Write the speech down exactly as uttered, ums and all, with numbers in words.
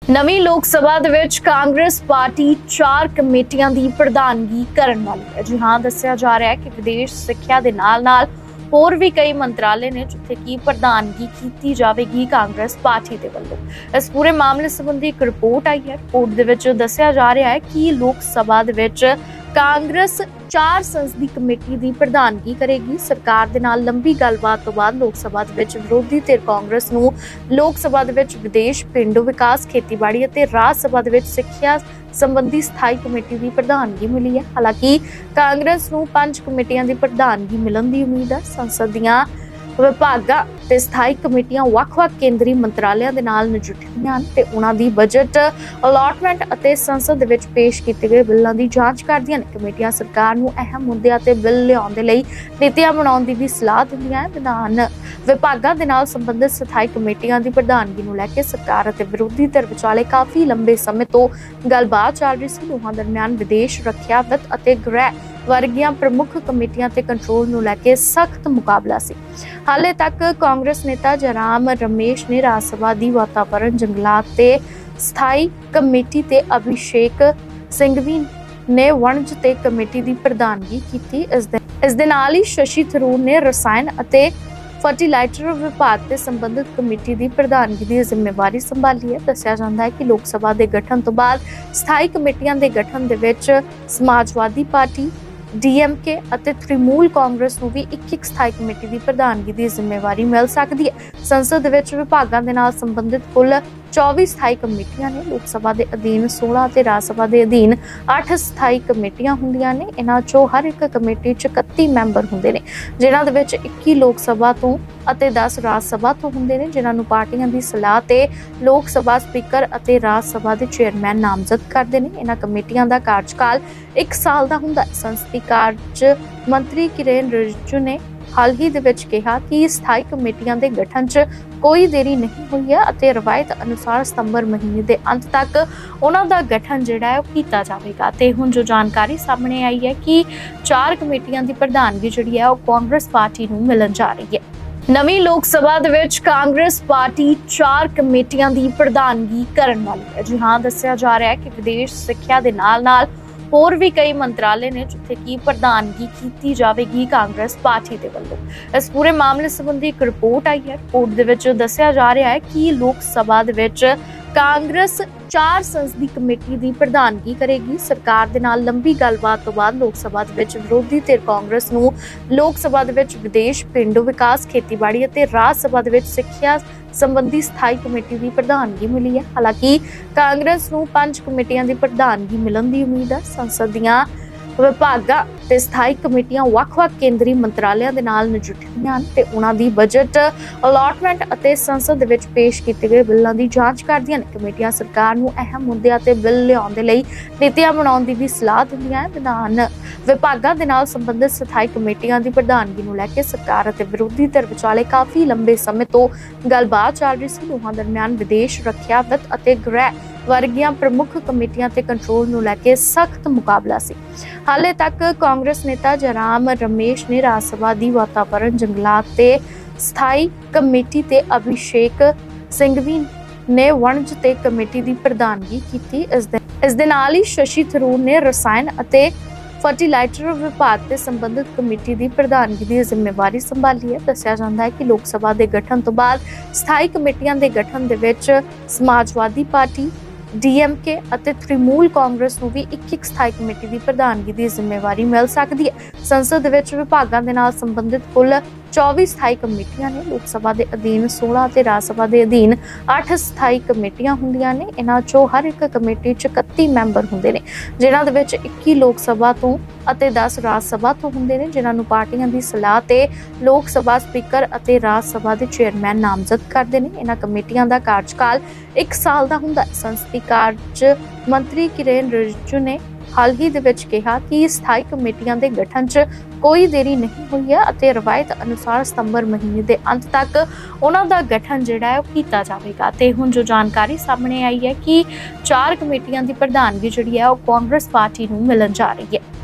ਨਵੀਂ ਲੋਕ ਸਭਾ ਦੇ ਵਿੱਚ ਕਾਂਗਰਸ ਪਾਰਟੀ ਚਾਰ ਕਮੇਟੀਆਂ ਦੀ ਪ੍ਰਧਾਨਗੀ ਕਰਨ ਵਾਲੀ ਹੈ। ਜੀ ਹਾਂ, ਦੱਸਿਆ ਜਾ ਰਿਹਾ ਹੈ ਕਿ ਵਿਦੇਸ਼ ਸਿੱਖਿਆ ਦੇ ਨਾਲ-ਨਾਲ ਹੋਰ ਵੀ ਕਈ ਮੰਤਰਾਲੇ ਨੇ ਜਿੱਥੇ ਕਿ ਪ੍ਰਧਾਨਗੀ ਕੀਤੀ ਜਾਵੇਗੀ ਕਾਂਗਰਸ ਪਾਰਟੀ ਦੇ ਵੱਲੋਂ। ਇਸ ਪੂਰੇ ਮਾਮਲੇ ਸੰਬੰਧੀ ਇੱਕ ਰਿਪੋਰਟ ਆਈ ਹੈ। ਰਿਪੋਰਟ ਦੇ ਵਿੱਚ ਦੱਸਿਆ ਜਾ ਰਿਹਾ ਹੈ ਕਿ ਲੋਕ ਸਭਾ ਦੇ ਵਿੱਚ ਕਾਂਗਰਸ ਚਾਰ ਸੰਸਦੀ ਕਮੇਟੀ ਦੀ ਪ੍ਰਧਾਨਗੀ ਕਰੇਗੀ। ਸਰਕਾਰ ਦੇ ਨਾਲ ਲੰਬੀ ਗੱਲਬਾਤ ਤੋਂ ਬਾਅਦ ਲੋਕ ਸਭਾ ਦੇ ਵਿੱਚ ਵਿਰੋਧੀ ਧਿਰ ਕਾਂਗਰਸ ਨੂੰ ਲੋਕ ਸਭਾ ਦੇ ਵਿੱਚ ਵਿਦੇਸ਼, ਪਿੰਡੂ ਵਿਕਾਸ, ਖੇਤੀਬਾੜੀ ਅਤੇ ਰਾਜ ਸਭਾ ਦੇ ਵਿੱਚ ਸਿੱਖਿਆ ਸੰਬੰਧੀ ਸਥਾਈ ਕਮੇਟੀ ਦੀ ਪ੍ਰਧਾਨਗੀ ਮਿਲੀ ਹੈ। ਹਾਲਾਂਕਿ ਕਾਂਗਰਸ ਨੂੰ ਪੰਜ ਕਮੇਟੀਆਂ ਦੀ ਪ੍ਰਧਾਨਗੀ ਮਿਲਣ ਦੀ ਉਮੀਦ ਹੈ। ਸੰਸਦ ਦੀਆਂ ਵਿਭਾਗਾਂ ਤੇ ਸਥਾਈ ਕਮੇਟੀਆਂ ਵੱਖ-ਵੱਖ ਕੇਂਦਰੀ ਮੰਤਰਾਲਿਆਂ ਦੇ ਨਾਲ ਨਜਿੱਠਦੀਆਂ ਹਨ ਤੇ ਉਹਨਾਂ ਦੀ ਬਜਟ ਅਲਾਟਮੈਂਟ ਅਤੇ ਸੰਸਦ ਦੇ ਵਿੱਚ ਪੇਸ਼ ਕੀਤੇ ਗਏ ਬਿੱਲਾਂ ਦੀ ਜਾਂਚ ਕਰਦੀਆਂ ਨੇ। ਕਮੇਟੀਆਂ ਸਰਕਾਰ ਨੂੰ ਅਹਿਮ ਮੁੱਦਿਆਂ ਤੇ ਬਿੱਲ ਲਿਆਉਣ ਦੇ ਲਈ ਨੀਤੀਆਂ ਬਣਾਉਣ ਦੀ ਵੀ ਸਲਾਹ ਦਿੰਦੀਆਂ ਹਨ। ਵਿਧਾਨ ਵਿਭਾਗਾਂ ਦੇ ਨਾਲ ਸੰਬੰਧਿਤ ਸਥਾਈ ਕਮੇਟੀਆਂ ਦੀ ਪ੍ਰਧਾਨਗੀ ਨੂੰ ਲੈ ਕੇ ਸਰਕਾਰ ਅਤੇ ਵਿਰੋਧੀ ਧਿਰ ਵਿਚਾਲੇ ਕਾਫੀ ਲੰਬੇ ਸਮੇਂ ਤੋਂ ਗੱਲਬਾਤ ਚੱਲ ਰਹੀ ਸੀ। ਦੋਹਾਂ ਦਰਮਿਆਨ ਵਿਦੇਸ਼, ਰੱਖਿਆ, ਵਿੱਤ ਅਤੇ ਗ੍ਰਹਿ ਵਰਗੀਆਂ ਪ੍ਰਮੁੱਖ ਕਮੇਟੀਆਂ ਤੇ ਕੰਟਰੋਲ ਨੂੰ ਲੈ ਕੇ ਸਖਤ ਮੁਕਾਬਲਾ ਸੀ। ਹਾਲੇ ਤੱਕ ਕਾਂਗਰਸ ਨੇਤਾ ਜੈਰਾਮ ਰਮੇਸ਼ ਨੇ ਰਾਜ ਸਭਾ ਦੀ ਵਾਤਾਵਰਣ, ਜੰਗਲਾਤ ਤੇ ਸਥਾਈ ਕਮੇਟੀ ਤੇ ਅਭਿਸ਼ੇਕ ਸਿੰਘਵੀ ਨੇ ਵਣਜ ਤੇ ਕਮੇਟੀ ਦੀ ਪ੍ਰਧਾਨਗੀ ਕੀਤੀ। ਇਸ ਦੇ ਇਸ ਦੇ ਨਾਲ ਹੀ ਸ਼ਸ਼ੀ ਥਰੂਰ ਨੇ ਰਸਾਇਣ ਅਤੇ ਫਰਟੀਲਾਈਜ਼ਰ ਵਿਭਾਗ ਤੇ ਸੰਬੰਧਿਤ ਕਮੇਟੀ ਦੀ ਪ੍ਰਧਾਨਗੀ ਦੀ ਜ਼ਿੰਮੇਵਾਰੀ ਸੰਭਾਲੀ ਹੈ। ਦੱਸਿਆ ਜਾਂਦਾ ਹੈ ਕਿ ਲੋਕ ਸਭਾ ਦੇ ਗਠਨ ਤੋਂ ਬਾਅਦ ਸਥਾਈ ਕਮੇਟੀਆਂ ਦੇ ਗਠਨ ਦੇ ਵਿੱਚ ਸਮਾਜਵਾਦੀ ਪਾਰਟੀ, ਡੀ ਐਮ ਕੇ ਅਤੇ ਤ੍ਰਿਣਮੂਲ ਕਾਂਗਰਸ ਨੂੰ ਵੀ ਇੱਕ ਇੱਕ ਸਥਾਈ ਕਮੇਟੀ ਦੀ ਪ੍ਰਧਾਨਗੀ ਦੀ ਜ਼ਿੰਮੇਵਾਰੀ ਮਿਲ ਸਕਦੀ ਹੈ। ਸੰਸਦ ਵਿੱਚ ਵਿਭਾਗਾਂ ਦੇ ਨਾਲ ਸੰਬੰਧਿਤ ਕੁੱਲ ਚੌਵੀ ਸਥਾਈ ਕਮੇਟੀਆਂ ਨੇ। ਲੋਕ ਸਭਾ ਦੇ ਅਧੀਨ ਸੋਲਾਂ ਅਤੇ ਰਾਜ ਸਭਾ ਦੇ ਅਧੀਨ ਅੱਠ ਸਥਾਈ ਕਮੇਟੀਆਂ ਹੁੰਦੀਆਂ ਨੇ। ਇਹਨਾਂ ਚੋਂ ਹਰ ਇੱਕ ਕਮੇਟੀ 'ਚ ਇਕੱਤੀ ਮੈਂਬਰ ਹੁੰਦੇ ਨੇ, ਜਿਨ੍ਹਾਂ ਦੇ ਵਿੱਚ ਇੱਕੀ ਲੋਕ ਸਭਾ ਤੋਂ ਅਤੇ ਦਸ ਰਾਜ ਸਭਾ ਤੋਂ ਹੁੰਦੇ ਨੇ, ਜਿਨ੍ਹਾਂ ਨੂੰ ਪਾਰਟੀਆਂ ਦੀ ਸਲਾਹ ਤੇ ਲੋਕ ਸਭਾ ਸਪੀਕਰ ਅਤੇ ਰਾਜ ਸਭਾ ਦੇ ਚੇਅਰਮੈਨ ਨਾਮਜ਼ਦ ਕਰਦੇ ਨੇ। ਇਹਨਾਂ ਕਮੇਟੀਆਂ ਦਾ ਕਾਰਜਕਾਲ ਇੱਕ ਸਾਲ ਦਾ ਹੁੰਦਾ ਹੈ। ਸੰਸਦੀ ਕਾਰਜ ਮੰਤਰੀ ਕਿਰੇਨ ਰਿਜਿਜੂ ਨੇ ਹਾਲ ਹੀ ਦੇ ਵਿੱਚ ਕਿਹਾ ਕਿ ਸਥਾਈ ਕਮੇਟੀਆਂ ਦੇ ਗਠਨ 'ਚ ਕੋਈ ਦੇਰੀ ਨਹੀਂ ਹੋਈ ਹੈ ਅਤੇ ਰਵਾਇਤ ਅਨੁਸਾਰ ਸਤੰਬਰ ਮਹੀਨੇ ਦੇ ਅੰਤ ਤੱਕ ਉਹਨਾਂ ਦਾ ਗਠਨ ਜਿਹੜਾ ਹੈ ਉਹ ਕੀਤਾ ਜਾਵੇਗਾ। ਤੇ ਹੁਣ ਜੋ ਜਾਣਕਾਰੀ ਸਾਹਮਣੇ ਆਈ ਹੈ ਕਿ ਚਾਰ ਕਮੇਟੀਆਂ ਦੀ ਪ੍ਰਧਾਨਗੀ ਜਿਹੜੀ ਹੈ ਉਹ ਕਾਂਗਰਸ ਪਾਰਟੀ ਨੂੰ ਮਿਲਣ ਜਾ ਰਹੀ ਹੈ। ਨਵੀਂ ਲੋਕ ਸਭਾ ਦੇ ਵਿੱਚ ਕਾਂਗਰਸ ਪਾਰਟੀ ਚਾਰ ਕਮੇਟੀਆਂ ਦੀ ਪ੍ਰਧਾਨਗੀ ਕਰਨ ਵਾਲੀ ਹੈ। ਜੀ ਹਾਂ, ਦੱਸਿਆ ਜਾ ਰਿਹਾ ਹੈ ਕਿ ਵਿਦੇਸ਼, ਸਿੱਖਿਆ ਦੇ ਨਾਲ-ਨਾਲ ਹੋਰ ਵੀ ਕਈ ਮੰਤਰਾਲੇ ਨੇ ਜਿੱਥੇ ਕਿ ਪ੍ਰਧਾਨਗੀ ਕੀਤੀ ਜਾਵੇਗੀ ਕਾਂਗਰਸ ਪਾਰਟੀ ਦੇ ਵੱਲੋਂ। ਇਸ ਪੂਰੇ ਮਾਮਲੇ ਸੰਬੰਧੀ ਇੱਕ ਰਿਪੋਰਟ ਆਈ ਹੈ। ਰਿਪੋਰਟ ਦੇ ਵਿੱਚ ਦੱਸਿਆ ਜਾ ਰਿਹਾ ਹੈ ਕਿ ਲੋਕ ਸਭਾ ਦੇ ਵਿੱਚ ਕਾਂਗਰਸ ਚਾਰ ਸੰਸਦੀ ਕਮੇਟੀ ਦੀ ਪ੍ਰਧਾਨਗੀ ਕਰੇਗੀ। ਸਰਕਾਰ ਦੇ ਨਾਲ ਲੰਬੀ ਗੱਲਬਾਤ ਤੋਂ ਬਾਅਦ ਲੋਕ ਸਭਾ ਦੇ ਵਿੱਚ ਵਿਰੋਧੀ ਧਿਰ ਕਾਂਗਰਸ ਨੂੰ ਲੋਕ ਸਭਾ ਦੇ ਵਿੱਚ ਵਿਦੇਸ਼, ਪਿੰਡੂ ਵਿਕਾਸ, ਖੇਤੀਬਾੜੀ ਅਤੇ ਰਾਜ ਸਭਾ ਦੇ ਵਿੱਚ ਸਿੱਖਿਆ ਸੰਬੰਧੀ ਸਥਾਈ ਕਮੇਟੀ ਦੀ ਪ੍ਰਧਾਨਗੀ ਮਿਲੀ ਹੈ। ਹਾਲਾਂਕਿ ਕਾਂਗਰਸ ਨੂੰ ਪੰਜ ਕਮੇਟੀਆਂ ਦੀ ਪ੍ਰਧਾਨਗੀ ਮਿਲਣ ਦੀ ਉਮੀਦ ਹੈ। ਸੰਸਦ ਦੀਆਂ ਵਿਭਾਗਾਂ ਤੇ ਸਥਾਈ ਕਮੇਟੀਆਂ ਵੱਖ-ਵੱਖ ਕੇਂਦਰੀ ਮੰਤਰਾਲਿਆਂ ਦੇ ਨਾਲ ਨਜਿੱਠਦੀਆਂ ਹਨ ਤੇ ਉਹਨਾਂ ਦੀ ਬਜਟ ਅਲਾਟਮੈਂਟ ਅਤੇ ਸੰਸਦ ਦੇ ਵਿੱਚ ਪੇਸ਼ ਕੀਤੇ ਗਏ ਬਿੱਲਾਂ ਦੀ ਜਾਂਚ ਕਰਦੀਆਂ ਨੇ। ਕਮੇਟੀਆਂ ਸਰਕਾਰ ਨੂੰ ਅਹਿਮ ਮੁੱਦਿਆਂ ਤੇ ਬਿੱਲ ਲਿਆਉਣ ਦੇ ਲਈ ਨੀਤੀਆਂ ਬਣਾਉਣ ਦੀ ਵੀ ਸਲਾਹ ਦਿੰਦੀਆਂ ਹਨ। ਵਿਧਾਨ ਵਿਭਾਗਾਂ ਦੇ ਨਾਲ ਸੰਬੰਧਿਤ ਸਥਾਈ ਕਮੇਟੀਆਂ ਦੀ ਪ੍ਰਧਾਨਗੀ ਨੂੰ ਲੈ ਕੇ ਸਰਕਾਰ ਅਤੇ ਵਿਰੋਧੀ ਧਿਰ ਵਿਚਾਲੇ ਕਾਫੀ ਲੰਬੇ ਸਮੇਂ ਤੋਂ ਗੱਲਬਾਤ ਚੱਲ ਰਹੀ ਸੀ। ਦੋਹਾਂ ਦਰਮਿਆਨ ਵਿਦੇਸ਼, ਰੱਖਿਆ, ਵਿੱਤ ਅਤੇ ਗ੍ਰਹਿ ਵਰਗੀਆਂ ਪ੍ਰਮੁੱਖ ਕਮੇਟੀਆਂ ਤੇ ਕੰਟਰੋਲ ਨੂੰ ਲੈ ਕੇ ਸਖਤ ਮੁਕਾਬਲਾ ਸੀ। ਹਾਲੇ ਤੱਕ ਕਾਂਗਰਸ ਨੇਤਾ ਜੈਰਾਮ ਰਮੇਸ਼ ਨੇ ਰਾਜ ਸਭਾ ਦੀ ਵਾਤਾਵਰਣ, ਜੰਗਲਾਤ ਤੇ ਸਥਾਈ ਕਮੇਟੀ ਤੇ ਅਭਿਸ਼ੇਕ ਸਿੰਘਵੀ ਨੇ ਵਣਜ ਤੇ ਕਮੇਟੀ ਦੀ ਪ੍ਰਧਾਨਗੀ ਕੀਤੀ। ਇਸ ਦੇ ਇਸ ਦੇ ਨਾਲ ਹੀ ਸ਼ਸ਼ੀ ਥਰੂਰ ਨੇ ਰਸਾਇਣ ਅਤੇ ਫਰਟੀਲਾਈਜ਼ਰ ਵਿਭਾਗ ਤੇ ਸੰਬੰਧਿਤ ਕਮੇਟੀ ਦੀ ਪ੍ਰਧਾਨਗੀ ਦੀ ਜ਼ਿੰਮੇਵਾਰੀ ਸੰਭਾਲੀ ਹੈ। ਦੱਸਿਆ ਜਾਂਦਾ ਹੈ ਕਿ ਲੋਕ ਸਭਾ ਦੇ ਗਠਨ ਤੋਂ ਬਾਅਦ ਸਥਾਈ ਕਮੇਟੀਆਂ ਦੇ ਗਠਨ ਦੇ ਵਿੱਚ ਸਮਾਜਵਾਦੀ ਪਾਰਟੀ, ਡੀ ਐਮ ਕੇ ਅਤੇ ਤ੍ਰਿਣਮੂਲ ਕਾਂਗਰਸ ਨੂੰ ਵੀ ਇੱਕ ਇੱਕ ਸਥਾਈ ਕਮੇਟੀ ਦੀ ਪ੍ਰਧਾਨਗੀ ਦੀ ਜ਼ਿੰਮੇਵਾਰੀ ਮਿਲ ਸਕਦੀ ਹੈ। ਸੰਸਦ ਵਿੱਚ ਵਿਭਾਗਾਂ ਦੇ ਨਾਲ ਸੰਬੰਧਿਤ ਕੁੱਲ ਚੌਵੀ ਸਥਾਈ ਕਮੇਟੀਆਂ ਨੇ। ਲੋਕ ਸਭਾ ਦੇ ਅਧੀਨ ਸੋਲਾਂ ਅਤੇ ਰਾਜ ਸਭਾ ਦੇ ਅਧੀਨ ਅੱਠ ਸਥਾਈ ਕਮੇਟੀਆਂ ਹੁੰਦੀਆਂ ਨੇ। ਇਹਨਾਂ ਚੋਂ ਹਰ ਇੱਕ ਕਮੇਟੀ 'ਚ ਇਕੱਤੀ ਮੈਂਬਰ ਹੁੰਦੇ ਨੇ, ਜਿਨ੍ਹਾਂ ਦੇ ਵਿੱਚ ਇੱਕੀ ਲੋਕ ਸਭਾ ਤੋਂ ਅਤੇ ਦਸ ਰਾਜ ਸਭਾ ਤੋਂ ਹੁੰਦੇ ਨੇ, ਜਿਨ੍ਹਾਂ ਨੂੰ ਪਾਰਟੀਆਂ ਦੀ ਸਲਾਹ ਤੇ ਲੋਕ ਸਭਾ ਸਪੀਕਰ ਅਤੇ ਰਾਜ ਸਭਾ ਦੇ ਚੇਅਰਮੈਨ ਨਾਮਜ਼ਦ ਕਰਦੇ ਨੇ। ਇਹਨਾਂ ਕਮੇਟੀਆਂ ਦਾ ਕਾਰਜਕਾਲ ਇੱਕ ਸਾਲ ਦਾ ਹੁੰਦਾ ਹੈ। ਸੰਸਦੀ ਕਾਰਜ ਮੰਤਰੀ ਕਿਰੇਨ ਰਿਜਿਜੂ ਨੇ ਹਾਲ ਹੀ ਦੇ ਵਿੱਚ ਕਿਹਾ ਕਿ ਸਥਾਈ ਕਮੇਟੀਆਂ ਦੇ ਗਠਨ 'ਚ ਕੋਈ ਦੇਰੀ ਨਹੀਂ ਹੋਈ ਹੈ ਅਤੇ ਰਵਾਇਤ ਅਨੁਸਾਰ ਸਤੰਬਰ ਮਹੀਨੇ ਦੇ ਅੰਤ ਤੱਕ ਉਹਨਾਂ ਦਾ ਗਠਨ ਜਿਹੜਾ ਹੈ ਉਹ ਕੀਤਾ ਜਾਵੇਗਾ। ਤੇ ਹੁਣ ਜੋ ਜਾਣਕਾਰੀ ਸਾਹਮਣੇ ਆਈ ਹੈ ਕਿ ਚਾਰ ਕਮੇਟੀਆਂ ਦੀ ਪ੍ਰਧਾਨਗੀ ਜਿਹੜੀ ਹੈ ਉਹ ਕਾਂਗਰਸ ਪਾਰਟੀ ਨੂੰ ਮਿਲਣ ਜਾ ਰਹੀ ਹੈ।